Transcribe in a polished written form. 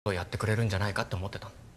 やってくれるんじゃないかって思ってたの。